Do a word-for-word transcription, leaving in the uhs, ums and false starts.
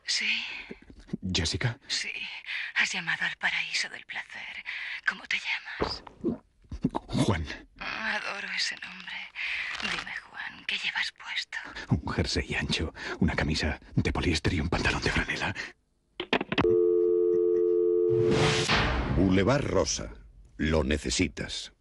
Sí. ¿Jessica? Sí. Has llamado al paraíso del placer. ¿Cómo te llamas? Juan. Adoro ese nombre. Dime, Juan, ¿qué llevas puesto? Un jersey ancho, una camisa de poliéster y un pantalón de franela. Boulevard Rosa. Lo necesitas.